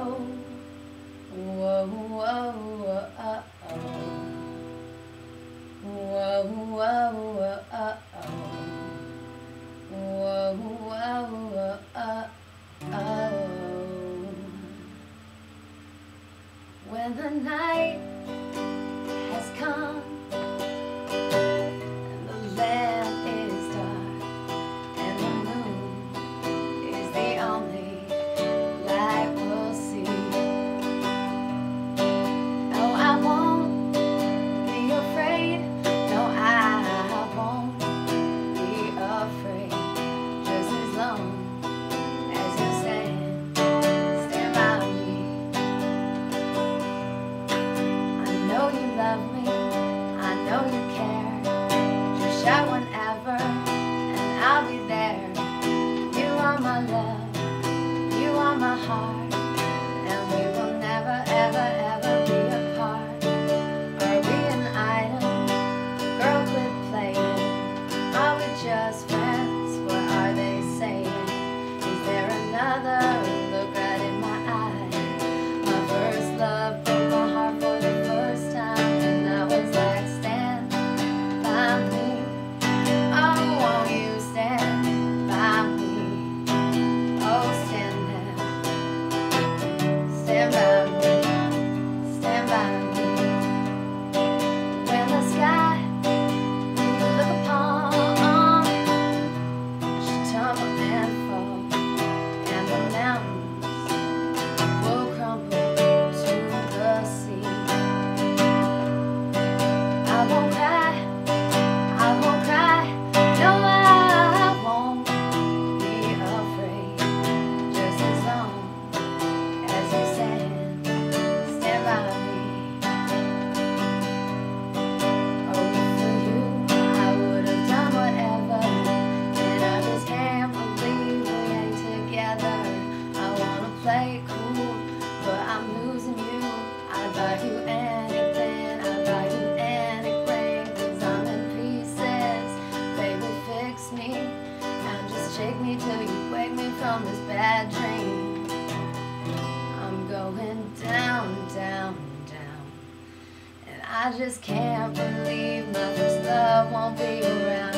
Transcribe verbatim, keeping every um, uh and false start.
oh, whoa, whoa, whoa, uh oh, whoa, whoa, whoa, uh oh, whoa, whoa, whoa, uh oh. When the night has come and the land is dark and the moon is the only light we'll see. No, I won't be afraid. No, I won't be afraid. Just as long as you stand, stand by me. I know you love me, I know you care. Just shout whenever and I'll be there. You are my love, you are my heart, and we will never, ever, ever be apart. Are we an item? Girl, quit playing. Are we just friends? What are they saying? Is there another? Look right in my eye. My first love broke my heart for the first time, and I was like, stand by me. Oh, won't you stand by me? Oh, stand now. Stand by me. Stand by me. When the sky you look upon should tumble and fall, and the mountains will crumble to the sea. I won't cry, I won't cry, no, I won't be afraid. Just as long as you stand, stand by me. Oh, for you, I would have done whatever, and I just can't believe we ain't together. I wanna play it cool, but I'm losing you. I'd buy you anything, I'd buy you anything, 'cause I'm in pieces. Baby, fix me, and just shake me till you wake me from this bad dream. I'm going down, down, down, and I just can't believe my first love won't be around.